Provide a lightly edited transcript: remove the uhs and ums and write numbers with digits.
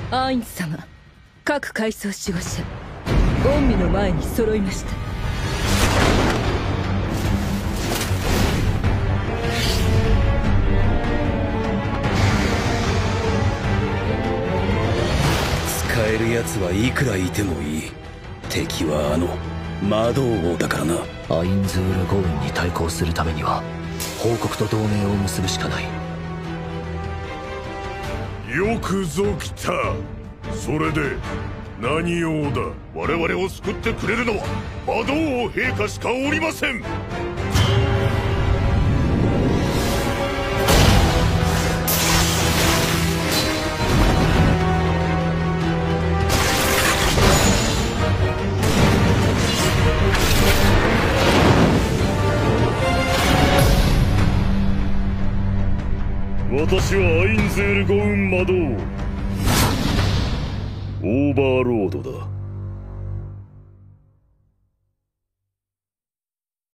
アインズ様、各階層守護者御身の前に揃いました。 使える奴はいくらいてもいい。敵はあの魔導王だからな。 アインズール・ゴウンに対抗するためには報国と同盟を結ぶしかない。 よくぞ来た。それで何用だ。 我々を救ってくれるのは魔導王陛下しかおりません。私はアインズール・ゴウン魔導王、オーバーロードだ。